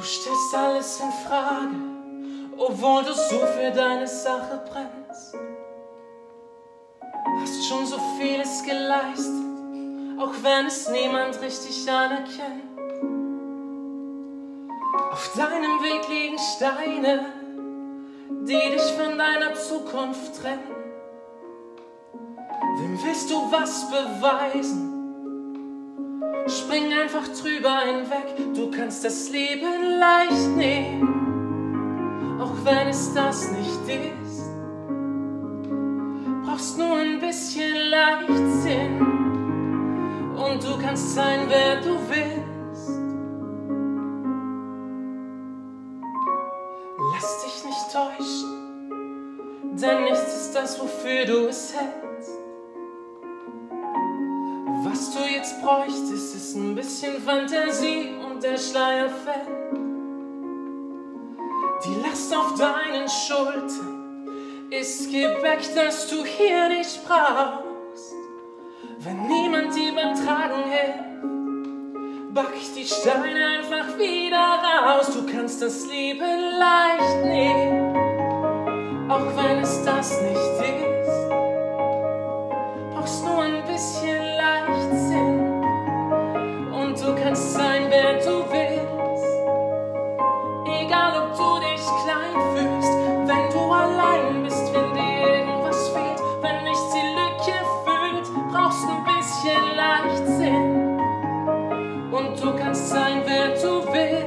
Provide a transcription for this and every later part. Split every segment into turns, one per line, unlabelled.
Du stellst alles in Frage, obwohl du so für deine Sache brennst. Hast schon so vieles geleistet, auch wenn es niemand richtig anerkennt. Auf deinem Weg liegen Steine, die dich von deiner Zukunft trennen. Wem willst du was beweisen? Spring einfach drüber hinweg, du kannst das Leben leicht nehmen, auch wenn es das nicht ist. Brauchst nur ein bisschen Leichtsinn und du kannst sein, wer du willst. Lass dich nicht täuschen, denn nichts ist das, wofür du es hältst. Was du jetzt bräuchtest, ist ein bisschen Fantasie und der Schleier fällt. Die Last auf deinen Schultern ist Gepäck, das du hier nicht brauchst. Wenn niemand dir beim Tragen hilft, back die Steine einfach wieder raus. Du kannst das Leben leicht nehmen, auch wenn es das nicht ist. Brauchst nur ein bisschen Leichtsinn und du kannst sein, wer du willst. Egal ob du dich klein fühlst, wenn du allein bist, wenn dir irgendwas fehlt, wenn nichts die Lücke füllt, brauchst ein bisschen Leichtsinn und du kannst sein, wer du willst.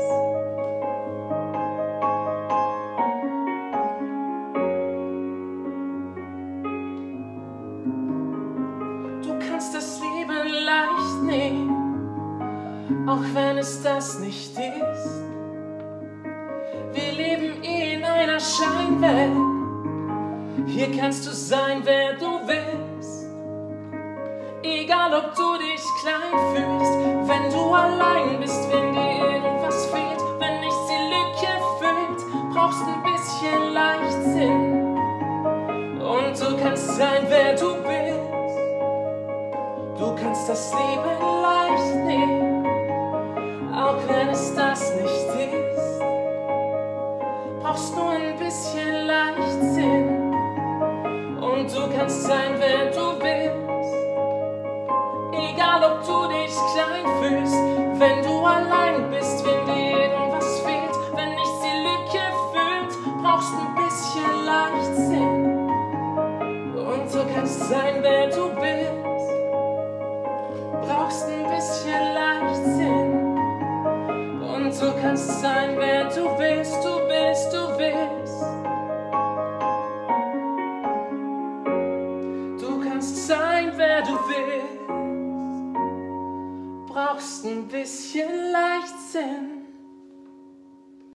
Das Leben leicht nehmen, auch wenn es das nicht ist. Wir leben in einer Scheinwelt, hier kannst du sein, wer du willst. Egal ob du dich klein fühlst, wenn du allein bist, wenn dir irgendwas fehlt, wenn nichts die Lücke füllt, brauchst ein bisschen Leichtsinn und du kannst sein, wer du willst. Du kannst das Leben leicht nehmen, auch wenn es das nicht ist. Brauchst nur ein bisschen Leichtsinn und du kannst sein, wer du willst. Egal ob du dich klein fühlst, wenn du allein bist, wenn dir irgendwas fehlt, wenn nichts die Lücke füllt, brauchst ein bisschen Leichtsinn und du kannst sein, wer du willst. Brauchst ein bisschen Leichtsinn und du kannst sein, wer du willst, du willst, du willst. Du kannst sein, wer du willst. Brauchst ein bisschen Leichtsinn